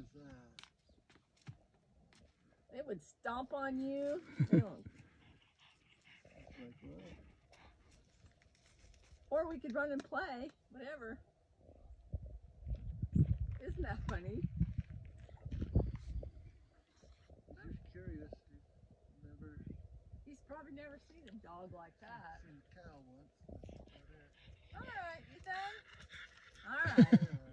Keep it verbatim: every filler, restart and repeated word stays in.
is that? It would stomp on you. They don't. Like what? Or we could run and play, whatever. Isn't that funny? I'm just curious. You've never He's probably never seen a dog like that. seen a cow once. That's about it. All right, you done? All right. Yeah.